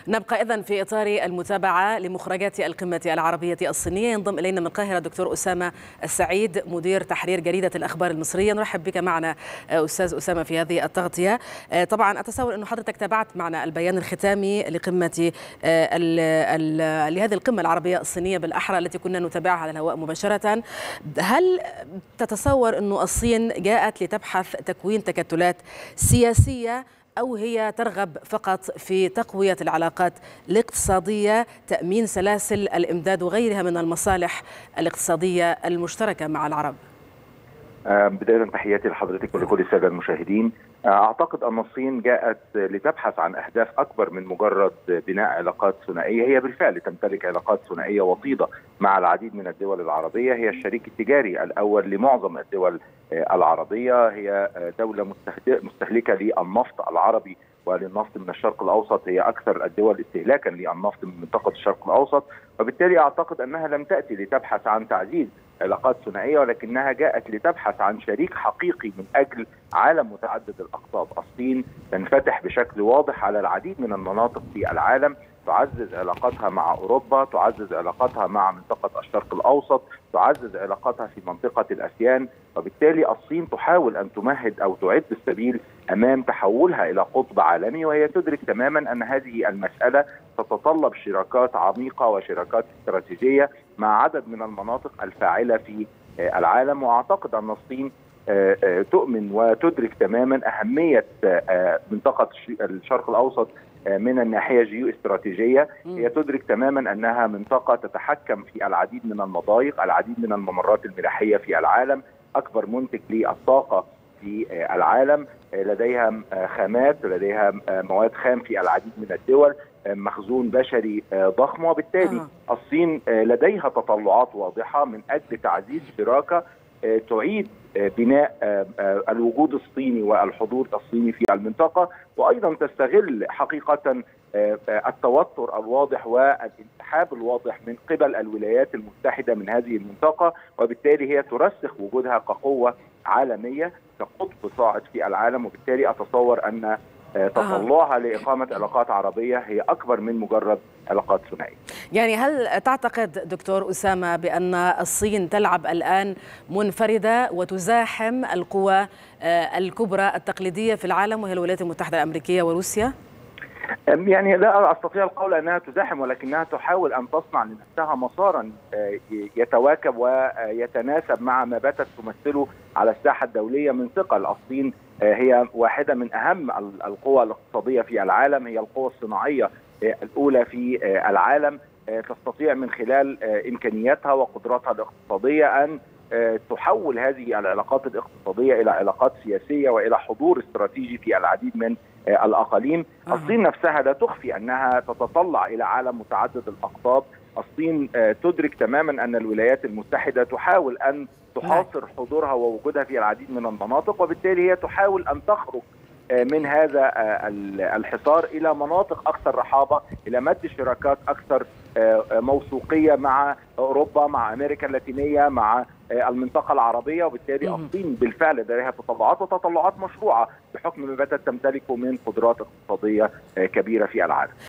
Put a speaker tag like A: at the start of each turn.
A: نبقى إذن في إطار المتابعة لمخرجات القمة العربية الصينية. ينضم إلينا من القاهرة دكتور أسامة السعيد، مدير تحرير جريدة الأخبار المصرية. نرحب بك معنا أستاذ أسامة في هذه التغطية. طبعا أتصور أنه حضرتك تابعت معنا البيان الختامي لقمة لهذه القمة العربية الصينية بالأحرى التي كنا نتابعها على الهواء مباشرة. هل تتصور أن الصين جاءت لتبحث تكوين تكتلات سياسية، أو هي ترغب فقط في تقوية العلاقات الاقتصادية، تأمين سلاسل الإمداد وغيرها من المصالح الاقتصادية المشتركة مع العرب؟
B: بداية تحياتي لحضرتك ولكل السادة المشاهدين. أعتقد أن الصين جاءت لتبحث عن أهداف أكبر من مجرد بناء علاقات ثنائية. هي بالفعل تمتلك علاقات ثنائية وطيدة مع العديد من الدول العربية، هي الشريك التجاري الأول لمعظم الدول العربية، هي دولة مستهلكة للنفط العربي وللنفط من الشرق الأوسط، هي أكثر الدول استهلاكا للنفط من منطقة الشرق الأوسط. وبالتالي أعتقد أنها لم تأتي لتبحث عن تعزيز علاقات ثنائية، ولكنها جاءت لتبحث عن شريك حقيقي من أجل عالم متعدد الأقطاب. الصين تنفتح بشكل واضح على العديد من المناطق في العالم، تعزز علاقاتها مع أوروبا، تعزز علاقاتها مع منطقة الشرق الأوسط، تعزز علاقاتها في منطقة الأسيان. وبالتالي الصين تحاول أن تمهد أو تعد السبيل أمام تحولها إلى قطب عالمي، وهي تدرك تماما أن هذه المسألة تتطلب شراكات عميقة وشراكات استراتيجية مع عدد من المناطق الفاعلة في العالم. وأعتقد أن الصين تؤمن وتدرك تماما أهمية منطقة الشرق الأوسط من الناحية الجيو استراتيجية. هي تدرك تماما أنها منطقة تتحكم في العديد من المضايق، العديد من الممرات الملاحية في العالم، أكبر منتج للطاقة في العالم، لديها خامات، لديها مواد خام في العديد من الدول، مخزون بشري ضخم. وبالتالي الصين لديها تطلعات واضحة من أجل تعزيز شراكة تعيد بناء الوجود الصيني والحضور الصيني في المنطقة، وأيضا تستغل حقيقة التوتر الواضح والانسحاب الواضح من قبل الولايات المتحدة من هذه المنطقة. وبالتالي هي ترسخ وجودها كقوة عالمية، كقطب صاعد في العالم. وبالتالي أتصور أن تطلعها لإقامة علاقات عربية هي أكبر من مجرد علاقات ثنائية.
A: يعني هل تعتقد دكتور أسامة بأن الصين تلعب الآن منفردة وتزاحم القوى الكبرى التقليدية في العالم، وهي الولايات المتحدة الأمريكية وروسيا؟
B: يعني لا أستطيع القول أنها تزاحم، ولكنها تحاول أن تصنع لنفسها مسارا يتواكب ويتناسب مع ما باتت تمثله على الساحة الدولية من ثقل. الصين هي واحدة من أهم القوى الاقتصادية في العالم، هي القوى الصناعية الأولى في العالم، تستطيع من خلال إمكانياتها وقدراتها الاقتصادية أن تحول هذه العلاقات الاقتصادية إلى علاقات سياسية وإلى حضور استراتيجي في العديد من الأقاليم. الصين نفسها لا تخفي أنها تتطلع إلى عالم متعدد الأقطاب. الصين تدرك تماما أن الولايات المتحدة تحاول أن تحاصر حضورها ووجودها في العديد من المناطق، وبالتالي هي تحاول أن تخرج من هذا الحصار إلى مناطق أكثر رحابة، إلى مد شراكات أكثر موثوقية مع أوروبا، مع أمريكا اللاتينية، مع المنطقة العربية. وبالتالي الصين بالفعل لديها تطلعات وتطلعات مشروعة بحكم ما باتت تمتلكه من قدرات اقتصادية كبيرة في العالم.